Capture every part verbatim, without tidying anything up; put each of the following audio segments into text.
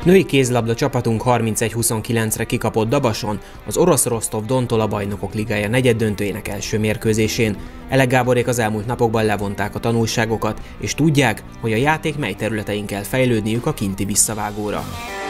Női kézlabda csapatunk harmincegy huszonkilencre kikapott Dabason, az orosz Rostov-Don-tól a Bajnokok Ligája negyeddöntőjének első mérkőzésén. Elek Gáborék az elmúlt napokban levonták a tanulságokat, és tudják, hogy a játék mely területein kell fejlődniük a kinti visszavágóra.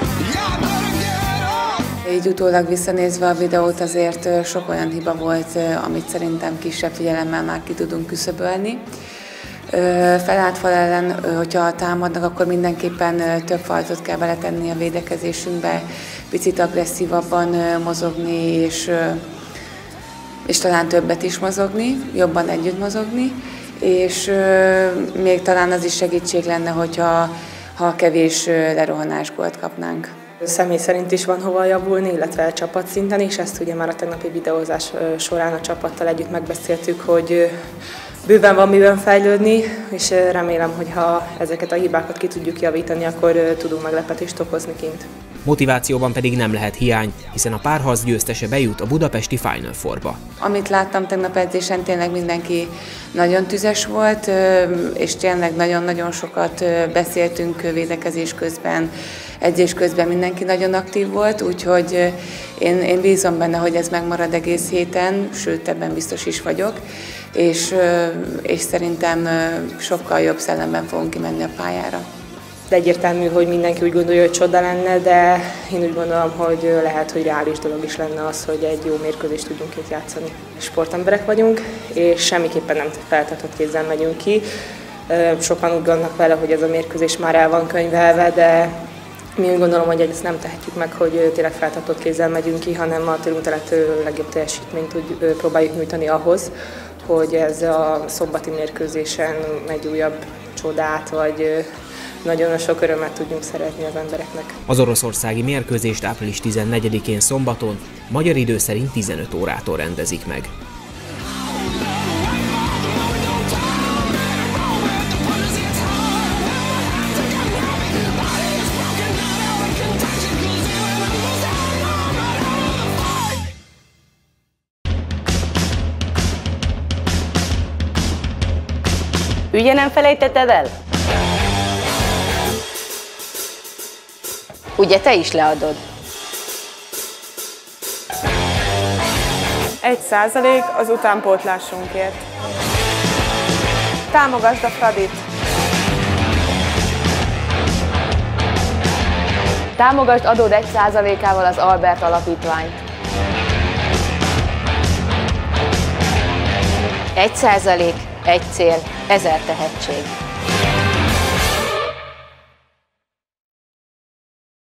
Így utólag visszanézve a videót, azért sok olyan hiba volt, amit szerintem kisebb figyelemmel már ki tudunk küszöbölni. Felállt fal ellen, hogyha támadnak, akkor mindenképpen több faltot kell beletenni a védekezésünkbe, picit agresszívabban mozogni, és, és talán többet is mozogni, jobban együtt mozogni, és még talán az is segítség lenne, hogyha ha kevés lerohanás gólt kapnánk. Személy szerint is van hova javulni, illetve csapatszinten is, ezt ugye már a tegnapi videózás során a csapattal együtt megbeszéltük, hogy bőven van miben fejlődni, és remélem, hogy ha ezeket a hibákat ki tudjuk javítani, akkor tudunk meglepetést okozni kint. Motivációban pedig nem lehet hiány, hiszen a párharc győztese bejut a budapesti Final Fourba. Amit láttam tegnap edzésen, tényleg mindenki nagyon tüzes volt, és tényleg nagyon-nagyon sokat beszéltünk védekezés közben, edzés közben mindenki nagyon aktív volt, úgyhogy én, én bízom benne, hogy ez megmarad egész héten, sőt, ebben biztos is vagyok, és, és szerintem sokkal jobb szellemben fogunk kimenni a pályára. Egyértelmű, hogy mindenki úgy gondolja, hogy csoda lenne, de én úgy gondolom, hogy lehet, hogy reális dolog is lenne az, hogy egy jó mérkőzést tudjunk itt játszani. Sportemberek vagyunk, és semmiképpen nem feltartott kézzel megyünk ki. Sokan úgy gondolnak vele, hogy ez a mérkőzés már el van könyvelve, de mi úgy gondolom, hogy ezt nem tehetjük meg, hogy tényleg feltartott kézzel megyünk ki, hanem a tőlünk telhető legjobb teljesítményt úgy próbáljuk nyújtani ahhoz, hogy ez a szombati mérkőzésen egy újabb csodát, vagy nagyon sok örömet tudjunk szerezni az embereknek. Az oroszországi mérkőzést április tizennegyedikén szombaton, magyar idő szerint tizenöt órától rendezik meg. Ugye nem felejtetted el? Ugye te is leadod? Egy százalék az utánpótlásunkért. Támogasd a Fradit! Támogasd adód egy százalékával az Albert Alapítványt. Egy százalék, egy cél, ezer tehetség.